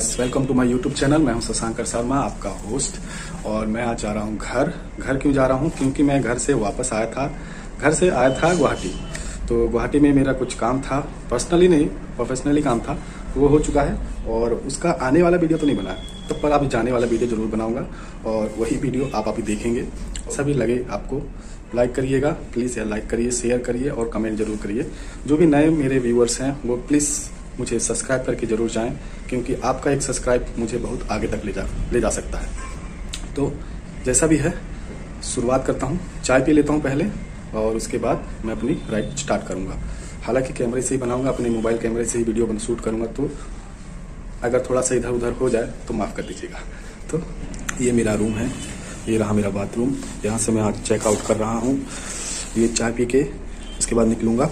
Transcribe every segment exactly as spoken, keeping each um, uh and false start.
Guys, welcome to my YouTube channel. मैं हूं शशांकर शर्मा, आपका होस्ट। और मैं आज जा रहा हूं घर। घर क्यों जा रहा हूं? क्योंकि मैं घर से वापस आया था। घर से आया था गुवाहाटी। तो गुवाहाटी में मेरा कुछ काम था, पर्सनली नहीं प्रोफेशनली काम था, वो हो चुका है। और उसका आने वाला वीडियो तो नहीं बना है, तो पर अभी जाने वाला वीडियो जरूर बनाऊंगा और वही वीडियो आप अभी देखेंगे। सभी लगे आपको लाइक करिएगा, प्लीज़ यार लाइक करिए, शेयर करिए और कमेंट जरूर करिए। जो भी नए मेरे व्यूअर्स हैं वो प्लीज़ मुझे सब्सक्राइब करके जरूर जाएं, क्योंकि आपका एक सब्सक्राइब मुझे बहुत आगे तक ले जा ले जा सकता है। तो जैसा भी है शुरुआत करता हूँ। चाय पी लेता हूँ पहले और उसके बाद मैं अपनी राइड स्टार्ट करूँगा। हालांकि कैमरे से ही बनाऊँगा, अपने मोबाइल कैमरे से ही वीडियो बन शूट करूँगा, तो अगर थोड़ा सा इधर उधर हो जाए तो माफ़ कर दीजिएगा। तो ये मेरा रूम है, ये रहा मेरा बाथरूम। यहाँ से मैं आज चेकआउट कर रहा हूँ। ये चाय पी के उसके बाद निकलूँगा।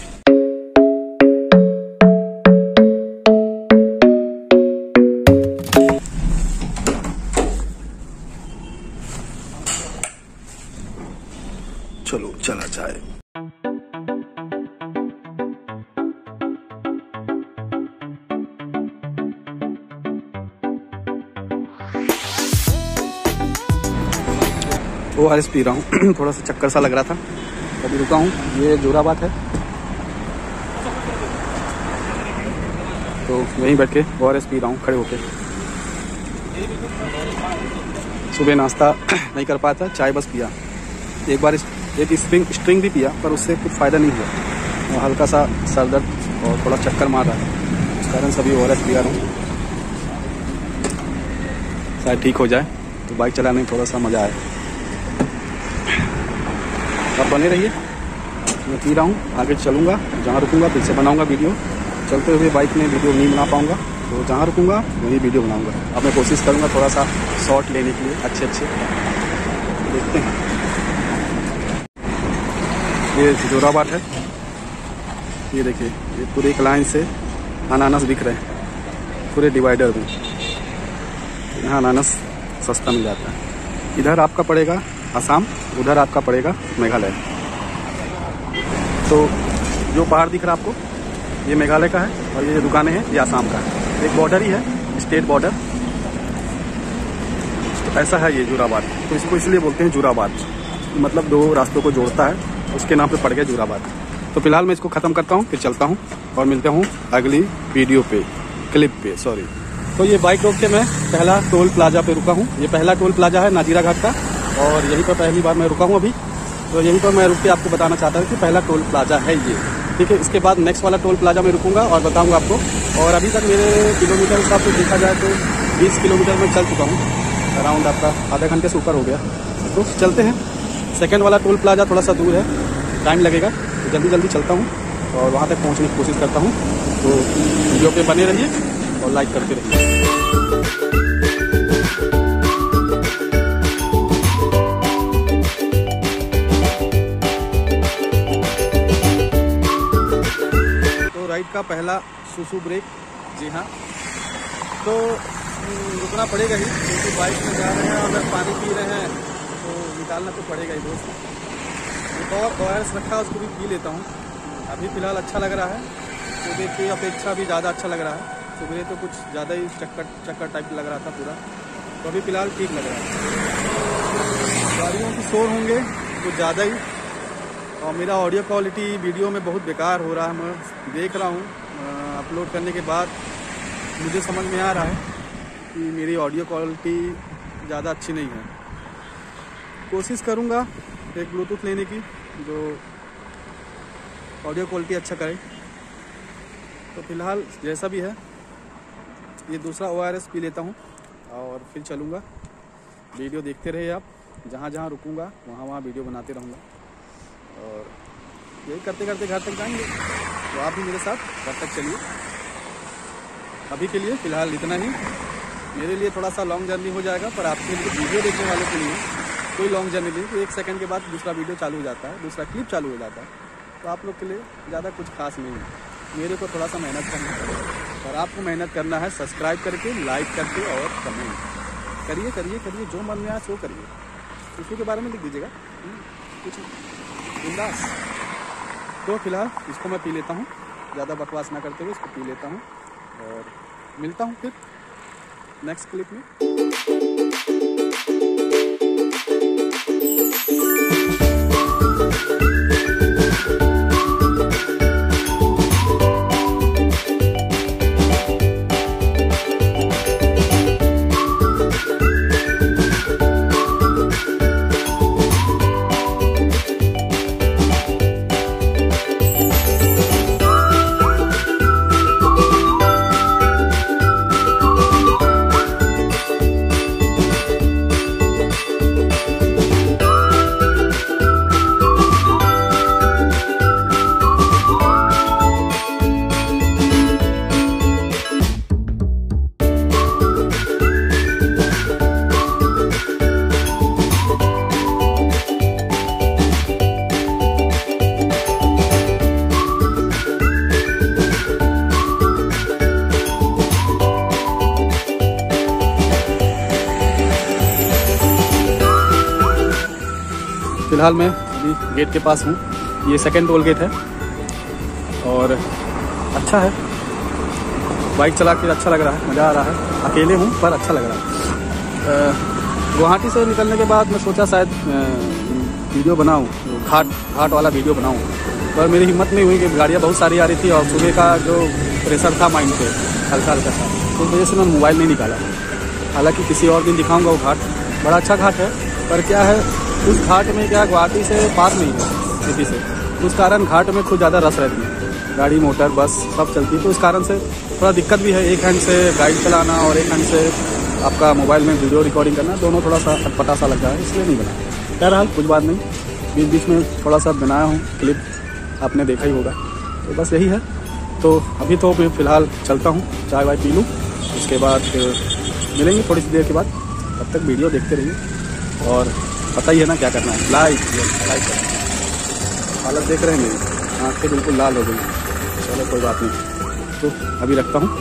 चलो चला जाए। ओ आर एस पी रहा हूँ। थोड़ा सा चक्कर सा लग रहा था, अभी रुका हूँ। ये जोराबाद है, तो वहीं बैठ के ओ आर एस पी रहा हूँ खड़े होके। सुबह नाश्ता नहीं कर पाया था, चाय बस पिया। एक बार एक स्प्रिंग स्ट्रिंग भी पिया, पर उससे कुछ फ़ायदा नहीं हुआ। हल्का सा सर दर्द और थोड़ा चक्कर मार रहा है, इस कारण सभी ओ आर एस पिया रहा हूँ, शायद ठीक हो जाए। तो बाइक चलाने में थोड़ा सा मज़ा आए। आप बने रहिए, मैं पी रहा हूँ, आगे चलूँगा। जहाँ रुकूँगा फिर से बनाऊँगा वीडियो। चलते हुए बाइक में वीडियो नहीं बना पाऊँगा, तो जहाँ रुकूँगा वहीं वीडियो बनाऊँगा। अब मैं कोशिश करूँगा थोड़ा सा शॉट लेने के लिए अच्छे अच्छे। देखते हैं। ये जोराबाद है, ये देखिए, ये पूरे एक लाइन से अनानास दिख रहे हैं पूरे डिवाइडर में। यहाँ अनानास सस्ता मिल जाता है। इधर आपका पड़ेगा असम, उधर आपका पड़ेगा मेघालय। तो जो पहाड़ दिख रहा है आपको, ये मेघालय का है, और ये जो दुकानें हैं ये असम का है। एक बॉर्डर ही है, स्टेट बॉर्डर। तो ऐसा है ये जोराबाद। तो इसको इसलिए बोलते हैं जोराबाद, मतलब दो रास्तों को जोड़ता है, उसके नाम पे पड़ गया जोराबाद। तो फिलहाल मैं इसको ख़त्म करता हूँ, फिर चलता हूँ और मिलते हूँ अगली वीडियो पे, क्लिप पे, सॉरी। तो ये बाइक रोक के मैं पहला टोल प्लाजा पे रुका हूँ। ये पहला टोल प्लाजा है नाजीरा घाट का, और यहीं पर पहली बार मैं रुका हूँ अभी। तो यहीं पर मैं रुक के आपको बताना चाहता हूँ कि पहला टोल प्लाजा है ये, ठीक है। इसके बाद नेक्स्ट वाला टोल प्लाजा में रुकूंगा और बताऊँगा आपको। और अभी तक मेरे किलोमीटर हिसाब से देखा जाए तो बीस किलोमीटर में चल चुका हूँ, अराउंड आपका आधा घंटे से ऊपर हो गया। तो चलते हैं। सेकेंड वाला टोल प्लाजा थोड़ा सा दूर है, टाइम लगेगा, तो जल्दी जल्दी चलता हूँ और वहाँ तक पहुँचने की कोशिश करता हूँ। तो वीडियो पे बने रहिए और लाइक करते रहिए। तो राइड का पहला सुसु ब्रेक, जी हाँ। तो रुकना पड़ेगा ही, क्योंकि बाइक में जा रहे हैं, अगर पानी पी रहे हैं तो निकालना तो पड़ेगा ही दोस्त। एक और ओ आर एस रखा है, उसको भी पी लेता हूँ। अभी फ़िलहाल अच्छा लग रहा है, सुबह की अपेक्षा भी ज़्यादा अच्छा लग रहा है। सुबह तो कुछ ज़्यादा ही चक्कर चक्कर टाइप लग रहा था पूरा, तो अभी फ़िलहाल ठीक लग रहा है। गाड़ियों की शोर होंगे कुछ ज़्यादा ही, और मेरा ऑडियो क्वालिटी वीडियो में बहुत बेकार हो रहा है। मैं देख रहा हूँ अपलोड करने के बाद मुझे समझ में आ रहा है कि मेरी ऑडियो क्वालिटी ज़्यादा अच्छी नहीं है। कोशिश करूँगा एक ब्लूटूथ लेने की जो ऑडियो क्वालिटी अच्छा करे। तो फिलहाल जैसा भी है, ये दूसरा ओ आर एस पी लेता हूँ और फिर चलूँगा। वीडियो देखते रहिए आप, जहाँ जहाँ रुकूँगा वहाँ वहाँ वीडियो बनाते रहूँगा, और यही करते करते घर तक जाएंगे। तो आप भी मेरे साथ घर तक चलिए। अभी के लिए फ़िलहाल इतना ही। मेरे लिए थोड़ा सा लॉन्ग जर्नी हो जाएगा, पर आपके लिए वीडियो देखने वालों के लिए कोई लॉन्ग जर्नी नहीं। तो एक सेकंड के बाद दूसरा वीडियो चालू हो जाता है, दूसरा क्लिप चालू हो जाता है। तो आप लोग के लिए ज़्यादा कुछ खास नहीं है। मेरे को थोड़ा सा मेहनत करना है, और आपको मेहनत करना है सब्सक्राइब करके, लाइक करके और कमेंट करिए करिए करिए जो मन में आए सो करिए। उसी के बारे में लिख दीजिएगा कुछ बिंदास। तो फिलहाल इसको मैं पी लेता हूँ, ज़्यादा बकवास ना करते हुए इसको पी लेता हूँ और मिलता हूँ फिर नेक्स्ट क्लिप में। फिलहाल मैं अभी गेट के पास हूँ। ये सेकंड टोल गेट है और अच्छा है, बाइक चला के अच्छा लग रहा है, मज़ा आ रहा है। अकेले हूँ पर अच्छा लग रहा है। गुवाहाटी से निकलने के बाद मैं सोचा शायद वीडियो बनाऊँ, घाट घाट वाला वीडियो बनाऊँ, पर मेरी हिम्मत नहीं हुई कि गाड़ियाँ बहुत सारी आ रही थी और सुबह का जो प्रेशर था माइंड पे हल्का हल्का था, तो उस वजह से मैं मोबाइल नहीं निकाला। हालांकि किसी और दिन दिखाऊंगा वो घाट, बड़ा अच्छा घाट है। पर क्या है, उस घाट में क्या गुवाहाटी से पास नहीं है सिटी से, उस कारण घाट में कुछ ज़्यादा रस रहती है, गाड़ी मोटर बस सब चलती है, तो उस कारण से थोड़ा दिक्कत भी है। एक हैंड से गाइड चलाना और एक हैंड से आपका मोबाइल में वीडियो रिकॉर्डिंग करना, दोनों थोड़ा सा अटपटा सा लग रहा है, इसलिए नहीं बना। बहरहाल कुछ बात नहीं, बीच बीच में थोड़ा सा बनाया हूँ क्लिप, आपने देखा ही होगा। तो बस यही है। तो अभी तो मैं फ़िलहाल चलता हूँ, चाय वाय पी लूँ, उसके बाद मिलेंगे थोड़ी सी देर के बाद। तब तक वीडियो देखते रहिए और पता ही है ना क्या करना है, लाइक लाइक करना। हालत देख रहे हैं मेरी, आँखें बिल्कुल लाल हो गई। चलो कोई बात नहीं, तो अभी रखता हूँ।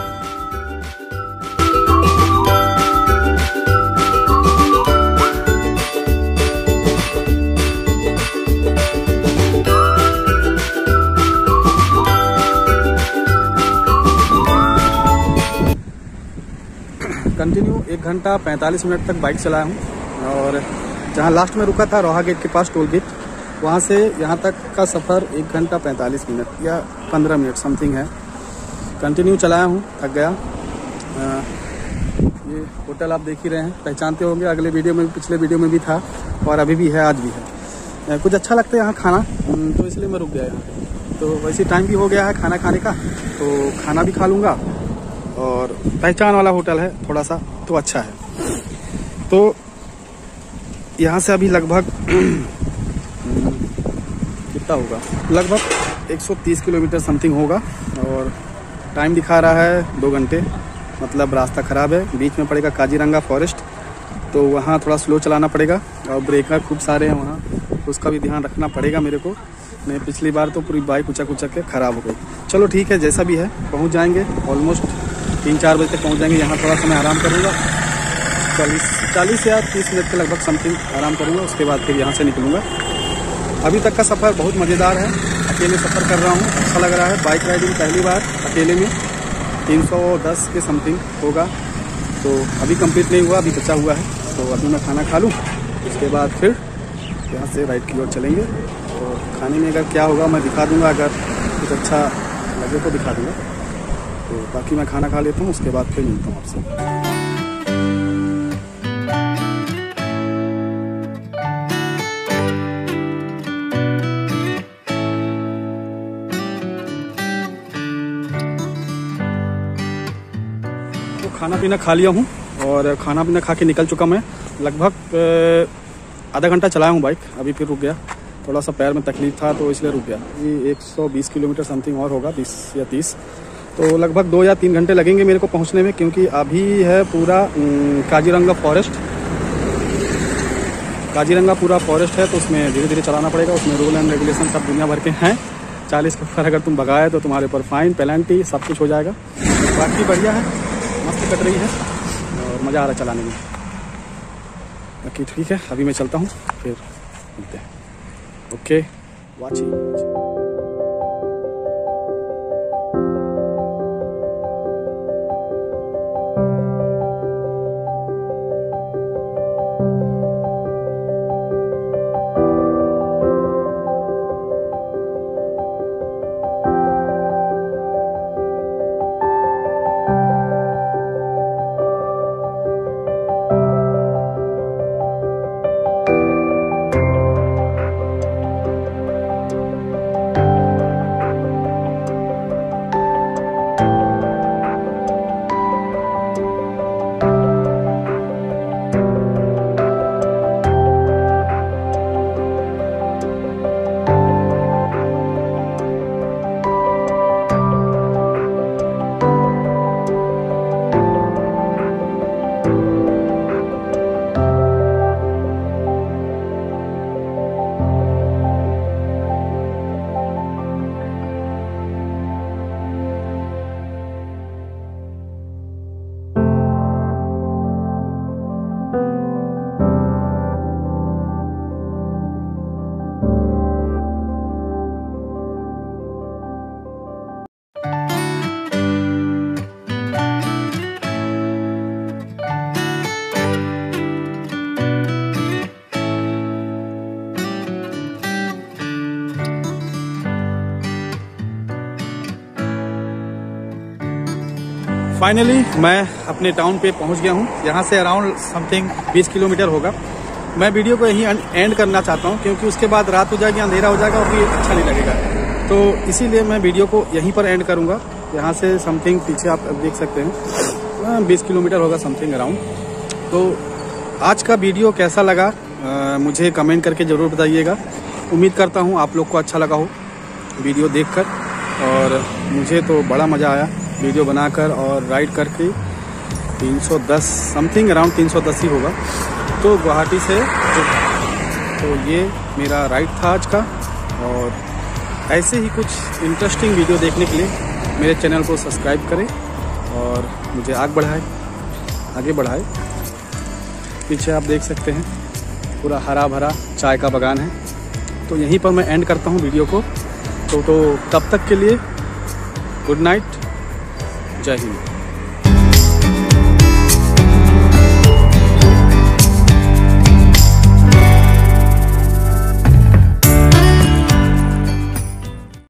कंटिन्यू एक घंटा पैंतालीस मिनट तक बाइक चलाया हूँ और जहाँ लास्ट में रुका था रोहा गेट के पास टोल गेट, वहाँ से यहाँ तक का सफ़र एक घंटा पैंतालीस मिनट या पंद्रह मिनट समथिंग है। कंटिन्यू चलाया हूँ, थक गया। आ, ये होटल आप देख ही रहे हैं, पहचानते होंगे, अगले वीडियो में भी, पिछले वीडियो में भी था और अभी भी है, आज भी है। आ, कुछ अच्छा लगता है यहाँ खाना, तो इसलिए मैं रुक गया यहाँ। तो वैसे टाइम भी हो गया है खाना खाने का, तो खाना भी खा लूँगा और पहचान वाला होटल है थोड़ा सा, तो अच्छा है। तो यहाँ से अभी लगभग कितना होगा, लगभग एक सौ तीस किलोमीटर समथिंग होगा और टाइम दिखा रहा है दो घंटे। मतलब रास्ता ख़राब है, बीच में पड़ेगा काजीरंगा फॉरेस्ट, तो वहाँ थोड़ा स्लो चलाना पड़ेगा और ब्रेकर खूब सारे हैं वहाँ, तो उसका भी ध्यान रखना पड़ेगा मेरे को। नहीं, पिछली बार तो पूरी बाइक उचक उचक के ख़राब हो गई। चलो ठीक है, जैसा भी है पहुँच जाएंगे, ऑलमोस्ट तीन चार बजे तक पहुँच जाएंगे। यहाँ थोड़ा समय आराम करूँगा, चालीस चालीस या तीस मिनट के लगभग समथिंग आराम करूँगा, उसके बाद फिर यहाँ से निकलूँगा। अभी तक का सफ़र बहुत मज़ेदार है, अकेले सफ़र कर रहा हूँ, अच्छा लग रहा है। बाइक राइडिंग पहली बार अकेले में, तीन सौ दस के समथिंग होगा, तो अभी कंप्लीट नहीं हुआ, अभी बचा हुआ है। तो अभी मैं खाना खा लूँ, उसके बाद फिर यहाँ से राइड की ओर चलेंगे। और खाने में अगर क्या होगा मैं दिखा दूँगा, अगर कुछ अच्छा लगे तो दिखा दूँगा। तो बाकी मैं खाना खा लेता हूँ, उसके बाद फिर मिलता हूँ आपसे। खाना पीना खा लिया हूँ और खाना पीना खा के निकल चुका मैं। लगभग आधा घंटा चलाया हूँ बाइक, अभी फिर रुक गया, थोड़ा सा पैर में तकलीफ था तो इसलिए रुक गया। ये एक सौ बीस किलोमीटर समथिंग और होगा, बीस या तीस, तो लगभग दो या तीन घंटे लगेंगे मेरे को पहुँचने में, क्योंकि अभी है पूरा काजीरंगा फॉरेस्ट। काजीरंगा पूरा फॉरेस्ट है, तो उसमें धीरे धीरे चलाना पड़ेगा। उसमें रूल एंड रेगुलेशन सब दुनिया भर के हैं। चालीस के ऊपर अगर तुम भगाए तो तुम्हारे ऊपर फाइन, पेनल्टी सब कुछ हो जाएगा। बाकी बढ़िया है, मस्त कट रही है और मज़ा आ रहा है चलाने में। बाकी ठीक है, अभी मैं चलता हूँ, फिर मिलते हैं। Okay, watching. फाइनली मैं अपने टाउन पे पहुंच गया हूं। यहाँ से अराउंड समथिंग बीस किलोमीटर होगा। मैं वीडियो को यहीं एंड करना चाहता हूं क्योंकि उसके बाद रात हो जाएगी, अंधेरा हो जाएगा और फिर अच्छा नहीं लगेगा। तो इसीलिए मैं वीडियो को यहीं पर एंड करूंगा। यहाँ से समथिंग पीछे आप देख सकते हैं बीस किलोमीटर होगा समथिंग अराउंड। तो आज का वीडियो कैसा लगा आ, मुझे कमेंट करके ज़रूर बताइएगा। उम्मीद करता हूँ आप लोग को अच्छा लगा हो वीडियो देखकर, और मुझे तो बड़ा मज़ा आया वीडियो बनाकर और राइड करके। तीन सौ दस समथिंग अराउंड तीन सौ दस ही होगा तो गुवाहाटी से। तो, तो ये मेरा राइड था आज का, और ऐसे ही कुछ इंटरेस्टिंग वीडियो देखने के लिए मेरे चैनल को सब्सक्राइब करें और मुझे आगे बढ़ाए आगे बढ़ाए। पीछे आप देख सकते हैं पूरा हरा भरा चाय का बागान है। तो यहीं पर मैं एंड करता हूँ वीडियो को। तो तो तब तक के लिए गुड नाइट, जय हिंद।